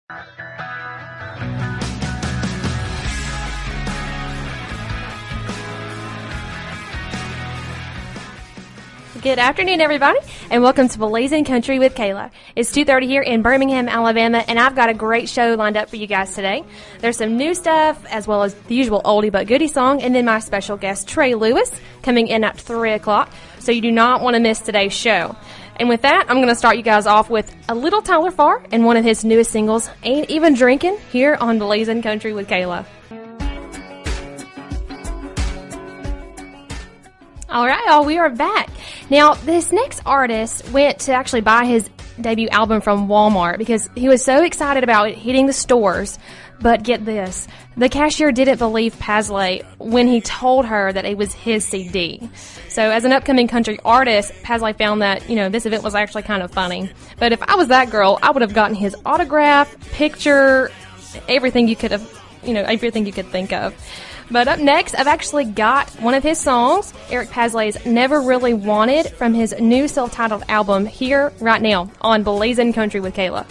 Good afternoon, everybody, and welcome to Blazin Country with Kayla. It's 2:30 here in Birmingham, Alabama, and I've got a great show lined up for you guys today. There's some new stuff, as well as the usual oldie but goodie song, and then my special guest, Trey Lewis, coming in at 3 o'clock, so you do not want to miss today's show. And with that, I'm going to start you guys off with a little Tyler Farr and one of his newest singles, Ain't Even Drinking, here on Blazin Country with Kayla. All right, y'all, we are back. Now, this next artist went to actually buy his debut album from Walmart because he was so excited about it hitting the stores. But get this, the cashier didn't believe Paisley when he told her that it was his CD. So as an upcoming country artist, Paisley found that, this event was actually kind of funny. But if I was that girl, I would have gotten his autograph, picture, everything you could have, everything you could think of. But up next, I've actually got one of his songs, Eric Paisley's Never Really Wanted, from his new self-titled album, here right now on Blazin Country with Kayla.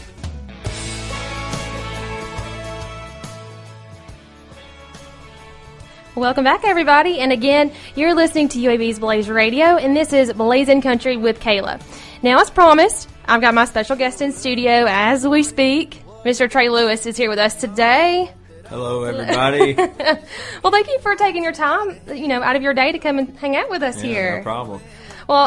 Welcome back, everybody. And again, you're listening to UAB's Blaze Radio, and this is Blazin Country with Kayla. Now, as promised, I've got my special guest in studio as we speak. Mr. Trey Lewis is here with us today. Hello, everybody. Well, thank you for taking your time, out of your day to come and hang out with us here. No problem. Well,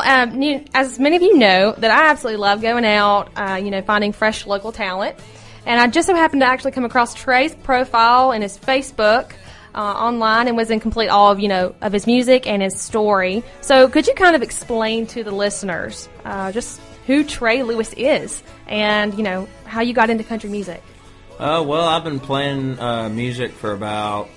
as many of you know, that I absolutely love going out, finding fresh local talent. And I just so happened to actually come across Trey's profile and his Facebook online and was in complete awe of his music and his story. So could you kind of explain to the listeners just who Trey Lewis is and, how you got into country music? Well, I've been playing music for about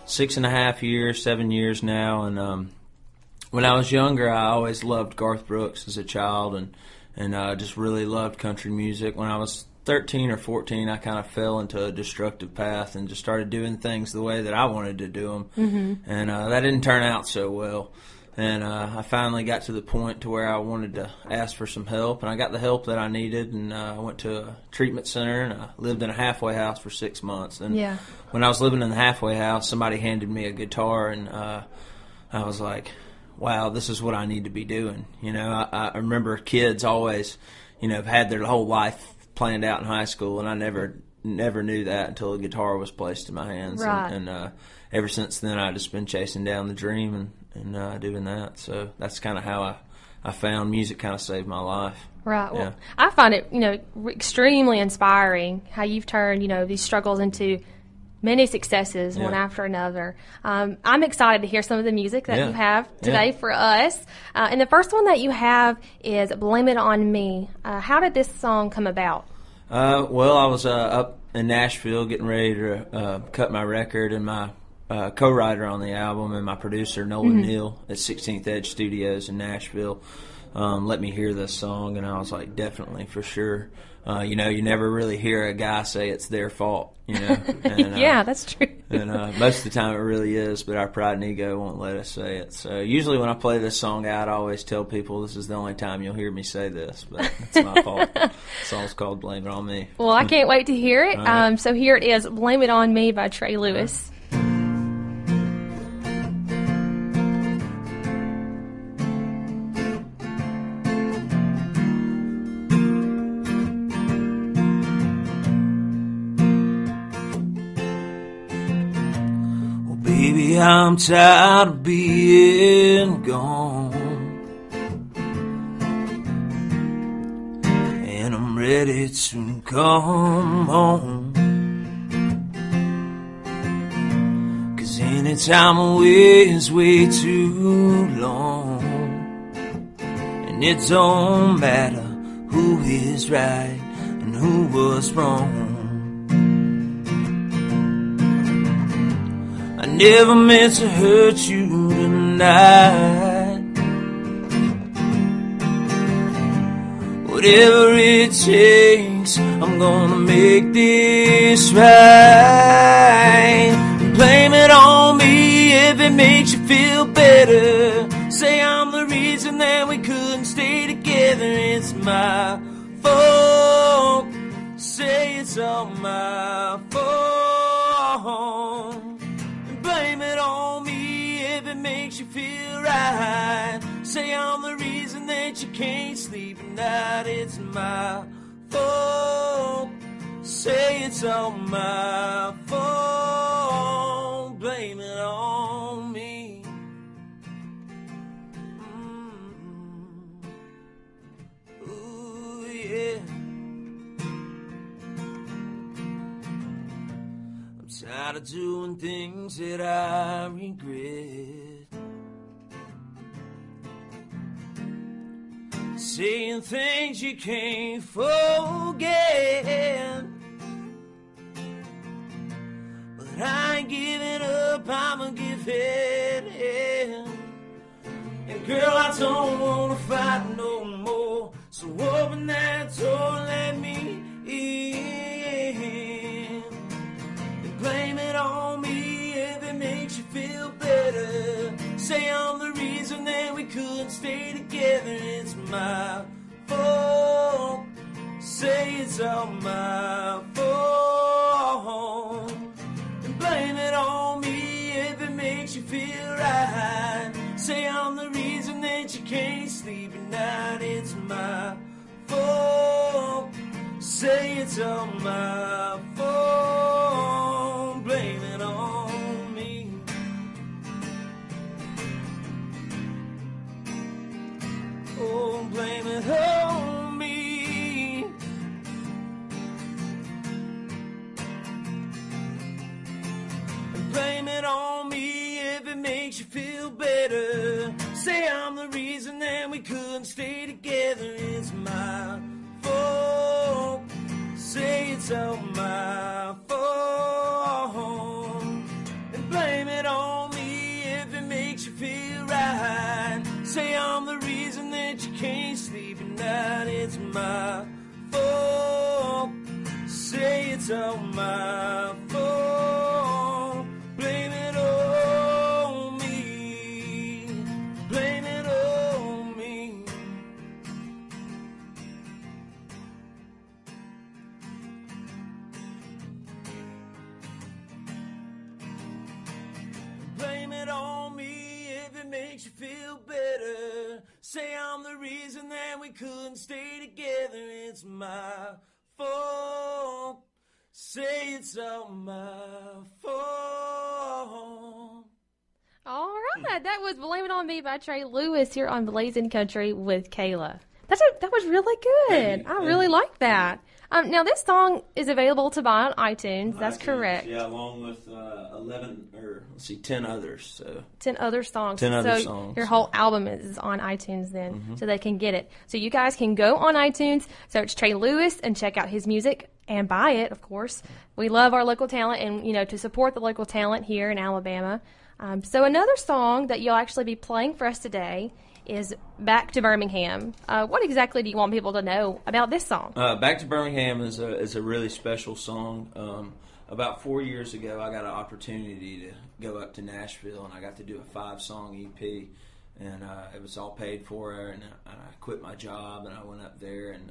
6.5 years, 7 years now, and when I was younger, I always loved Garth Brooks as a child, and just really loved country music. When I was 13 or 14, I kind of fell into a destructive path and just started doing things the way that I wanted to do them, and that didn't turn out so well. And I finally got to the point to where I wanted to ask for some help, and I got the help that I needed, and I went to a treatment center, and I lived in a halfway house for 6 months. And when I was living in the halfway house, somebody handed me a guitar, and I was like, wow, this is what I need to be doing. I remember kids always, have had their whole life planned out in high school, and I never knew that until a guitar was placed in my hands. Right. And ever since then, I've just been chasing down the dream and doing that. So that's kind of how I found music kind of saved my life. Right. Well, I find it, extremely inspiring how you've turned, these struggles into many successes, one after another. I'm excited to hear some of the music that you have today for us. And the first one that you have is Blame It On Me. How did this song come about? Well, I was up in Nashville getting ready to cut my record, and my co-writer on the album and my producer, Nolan Neal, at 16th Edge Studios in Nashville, let me hear this song, and I was like, definitely, for sure. You never really hear a guy say it's their fault, And, yeah, that's true. And most of the time it really is, but our pride and ego won't let us say it. So usually when I play this song out, I always tell people this is the only time you'll hear me say this, but it's my fault. The song's called Blame It On Me. Well, I can't wait to hear it. Right. So here it is, Blame It On Me by Trey Lewis. Baby, I'm tired of being gone, and I'm ready to come home. 'Cause any time away is way too long, and it don't matter who is right and who was wrong. I never meant to hurt you tonight. Whatever it takes, I'm gonna make this right. Blame it on me if it makes you feel better. Say I'm the reason that we couldn't stay together. It's my fault. Say it's all my my fault. Blame it on me if it makes you feel right. Say I'm the reason that you can't sleep at night. It's my fault. Say it's all my fault. Blame it on me. Ooh, yeah. I'm tired of doing things that I regret. Saying things you can't forget. But I ain't giving up, I'ma give it in. And girl, I don't wanna fight no more. So open that door and let me in. And blame it on me if it makes you feel better. Say I'm the reason that we couldn't stay together. It's my fault. Say it's all my fault. And blame it on me if it makes you feel right. Say I'm the reason that you can't sleep at night. It's my fault. Say it's all my fault. Blame it on me. Oh, blame it on me. And blame it on me if it makes you feel better. Say I'm the reason that we couldn't stay together. It's my fault. Say it's all my fault. And blame it on me if it makes you feel right. Say I'm the reason that you can't sleep at night. It's my fault. Say it's all my fault. Blame it on me. Blame it on me. Blame it on me if it makes you feel better. Say I'm the reason that we couldn't stay together. It's my fault. Say it's all my fault. All right, that was "Blame It On Me" by Trey Lewis here on Blazin Country with Kayla. That was really good. I really like that. Now, this song is available to buy on iTunes. That's correct. Yeah, along with 10 others. So 10 other songs. 10 other so songs. Your whole album is on iTunes then, so they can get it. So you guys can go on iTunes, search Trey Lewis, and check out his music and buy it, of course. We love our local talent and, to support the local talent here in Alabama. So another song that you'll actually be playing for us today is "Back to Birmingham." What exactly do you want people to know about this song? "Back to Birmingham" is a really special song. About 4 years ago, I got an opportunity to go up to Nashville, and I got to do a 5-song EP, and it was all paid for, and I quit my job, and I went up there, and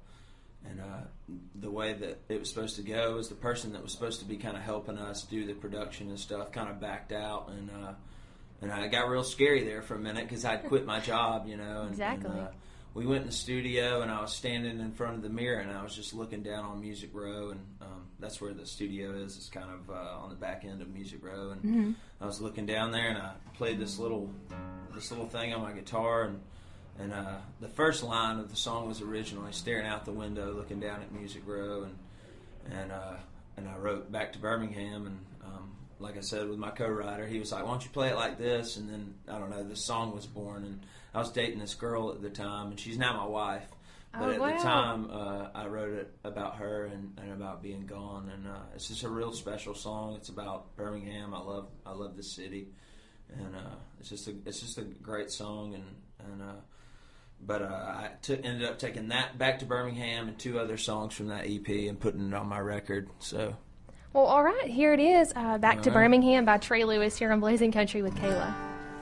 the way that it was supposed to go is the person that was supposed to be kind of helping us do the production and stuff kind of backed out, and I got real scary there for a minute because I'd quit my job, And, Exactly. And, we went in the studio, and I was standing in front of the mirror, and I was just looking down on Music Row, and that's where the studio is. It's kind of on the back end of Music Row, and I was looking down there, and I played this little thing on my guitar, and the first line of the song was originally staring out the window, looking down at Music Row, and I wrote "Back to Birmingham," and like I said, with my co-writer, he was like, "Why don't you play it like this?" And then, I don't know, this song was born, and I was dating this girl at the time, and she's now my wife. But at the time, I wrote it about her and about being gone, and it's just a real special song. It's about Birmingham. I love the city, and it's just a great song. But I ended up taking that "Back to Birmingham" and 2 other songs from that EP and putting it on my record. So. Well, all right, here it is, "Back to Birmingham" by Trey Lewis here on Blazin Country with Kayla.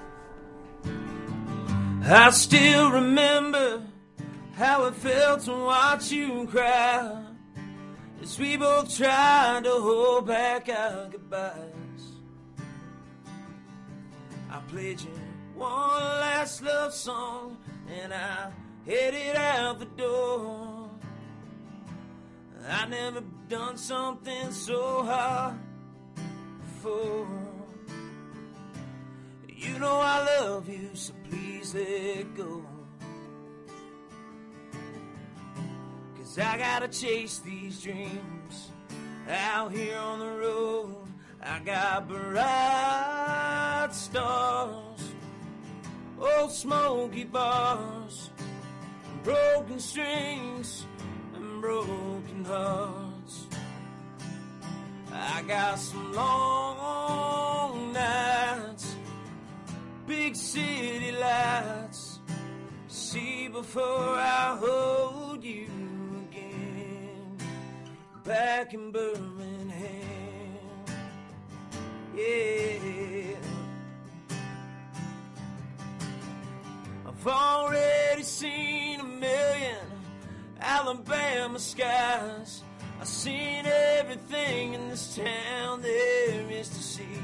I still remember how it felt to watch you cry as we both tried to hold back our goodbyes. I played you one last love song and I headed out the door. I never done something so hard before. You know I love you, so please let go. 'Cause I gotta chase these dreams out here on the road. I got bright stars, old smoky bars, broken strings and broken hearts. I got some long nights, big city lights, see before I hold you again, back in Birmingham, yeah. I've already seen a million Alabama skies. I've seen everything in this town there is to see.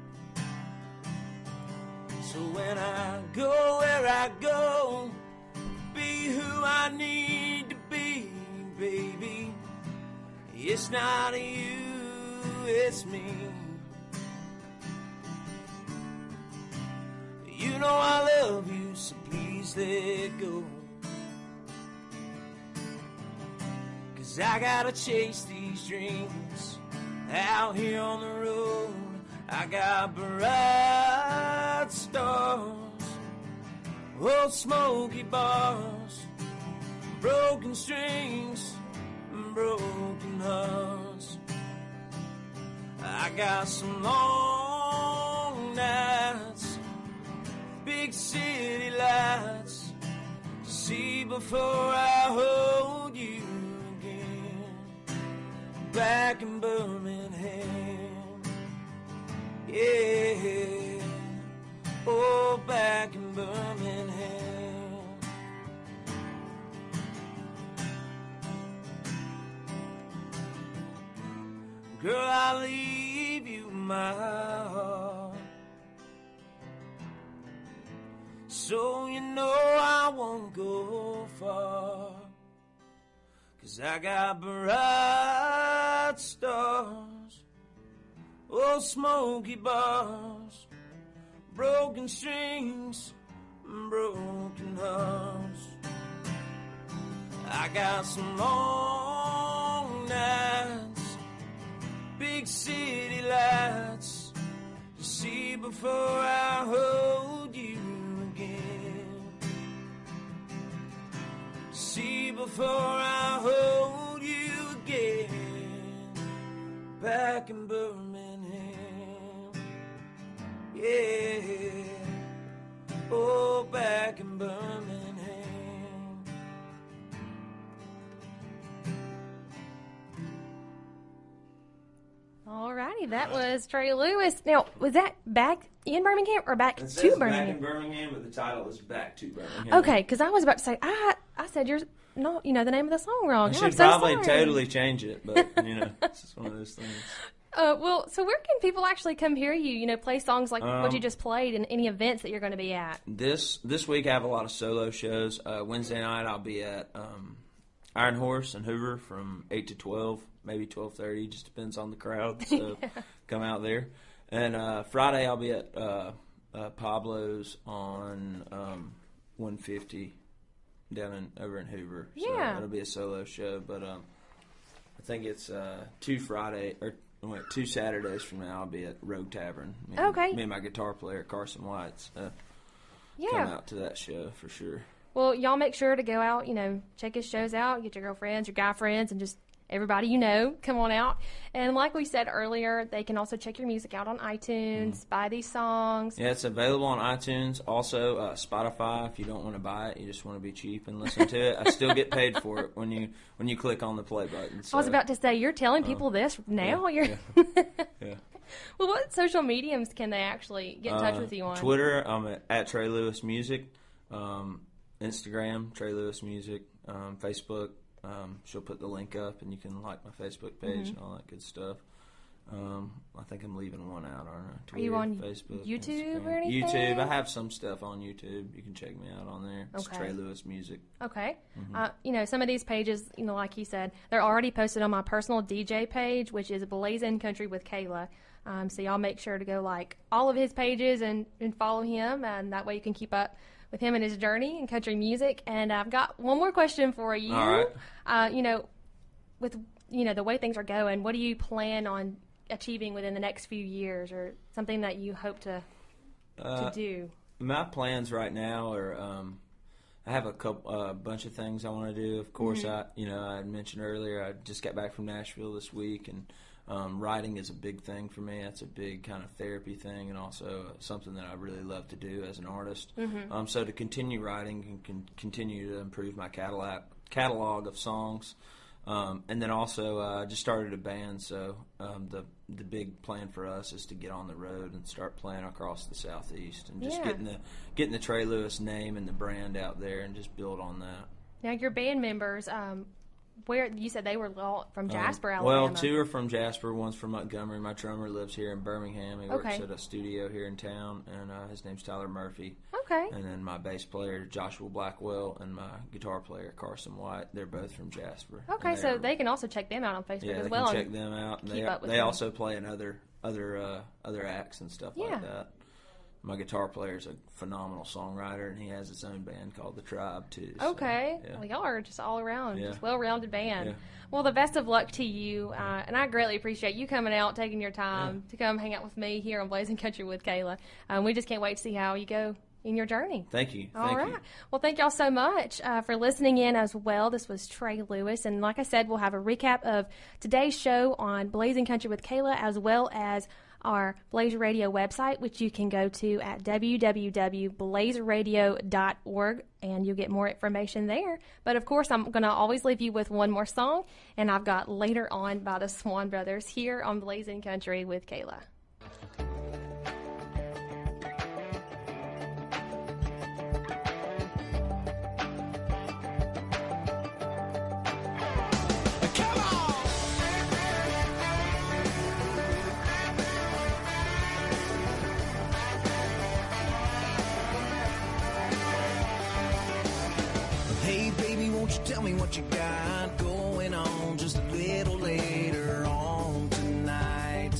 So when I go where I go, be who I need to be, baby. It's not you, it's me. You know I love you, so please let go. 'Cause I gotta chase these dreams out here on the road. I got bright stars, old smoky bars, broken strings and broken hearts. I got some long nights, big city lights, to see before I hold you again, back in Birmingham, yeah, oh, back in Birmingham. Girl, I'll leave you my heart, so you know I won't go far. 'Cause I got bright stars, old smoky bars, broken strings and broken hearts. I got some long nights, big city lights, to see before I hold you again, see before I hold you again, back in Birmingham, yeah, oh, back in Birmingham. Alrighty, that was Trey Lewis. Now, was that back in Birmingham or back It to says Birmingham? back in Birmingham, but the title is Back to Birmingham. Okay, because I was about to say, I said you're not, the name of the song wrong. I I'm should so probably sorry. totally change it, but, it's just one of those things. Well, so where can people actually come hear you, play songs like what you just played and any events that you're going to be at? This week I have a lot of solo shows. Wednesday night I'll be at Iron Horse in Hoover from 8 to 12, maybe 12:30, just depends on the crowd, so come out there. And Friday I'll be at Pablo's on 150 over in Hoover. So Yeah. it'll be a solo show, but I think it's 2 Saturdays from now I'll be at Rogue Tavern. Okay. Me and my guitar player Carson White's come Yeah. out to that show for sure. Well, y'all make sure to go out, check his shows out, get your girlfriends, your guy friends, and just everybody come on out. And like we said earlier, they can also check your music out on iTunes, buy these songs. Yeah, it's available on iTunes. Also, Spotify, if you don't want to buy it, you just want to be cheap and listen to it. I still get paid for it when you click on the play button. So, I was about to say, you're telling people this now? Yeah. Well, what social mediums can they actually get in touch with you on? Twitter, I'm at Trey Lewis Music. Instagram, Trey Lewis Music. Facebook, she'll put the link up, and you can like my Facebook page and all that good stuff. I think I'm leaving one out, aren't I? Twitter, Are you on Facebook, YouTube Instagram. or anything? YouTube. I have some stuff on YouTube. You can check me out on there. It's Trey Lewis Music. Okay. Some of these pages, like you said, they're already posted on my personal DJ page, which is Blazin Country with Kayla. So y'all make sure to go like all of his pages and follow him, and that way you can keep up with him and his journey in country music. And I've got one more question for you. All right. With the way things are going, what do you plan on achieving within the next few years, or something that you hope to do? My plans right now are I have a bunch of things I want to do. Of course, I had mentioned earlier I just got back from Nashville this week, and writing is a big thing for me. That's a big kind of therapy thing, and also something that I really love to do as an artist. So to continue writing and continue to improve my catalog of songs. And then also, I just started a band, so the big plan for us is to get on the road and start playing across the Southeast, and just getting the Trey Lewis name and the brand out there, and just build on that. Now, your band members, where you said they were all from Jasper, Alabama. Well, 2 are from Jasper, one's from Montgomery. My drummer lives here in Birmingham. He works at a studio here in town, and his name's Tyler Murphy. Okay. And then my bass player, Joshua Blackwell, and my guitar player, Carson White, they're both from Jasper. Okay, so they can also check them out on Facebook as well. Yeah, they can check them out. They also play in other acts and stuff like that. My guitar player is a phenomenal songwriter, and he has his own band called The Tribe, too. Okay. So, yeah. Well, y'all are just all around, just well-rounded band. Yeah. Well, the best of luck to you, and I greatly appreciate you coming out, taking your time to come hang out with me here on Blazin Country with Kayla. We just can't wait to see how you go in your journey. Thank you. All right. Well, thank y'all so much for listening in as well. This was Trey Lewis, and like I said, we'll have a recap of today's show on Blazin Country with Kayla, as well as our Blaze Radio website, which you can go to at www.blazeradio.org, and you'll get more information there. But of course, I'm going to always leave you with one more song, and I've got Later On by the Swan Brothers here on Blazin Country with Kayla. Tell me what you got going on just a little later on tonight.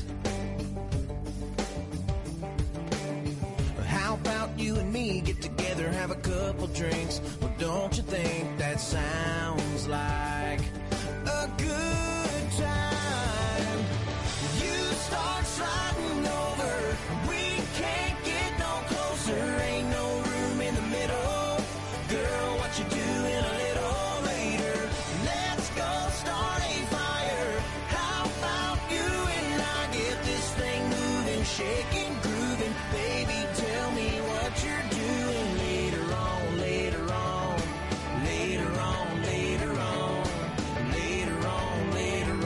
How about you and me get together, have a couple drinks? Well, don't you think that sounds like a good time? You start sliding over, we can't get no closer, ain't no room in the middle. Girl, what you doing a little later? Let's go start a fire. How about you and I get this thing moving, shaking, grooving? Baby, tell me what you're doing later on, later on, later on, later on, later on, later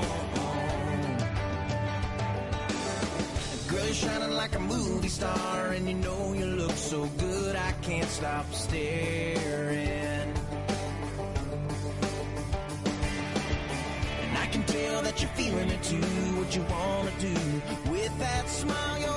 on. Girl, you're shining like a movie star, and you know you look so good, I can't stop staring. And I can tell that you're feeling it too, what you wanna do with that smile